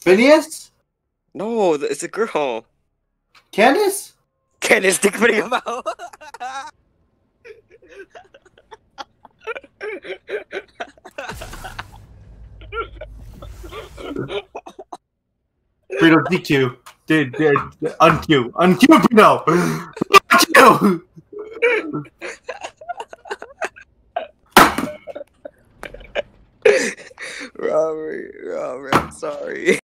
Phineas? No, it's a girl. Candace? Candace, dick putting him out. Frito, DQ. Unq. Unq, Frito! Unq! Robert, I'm sorry.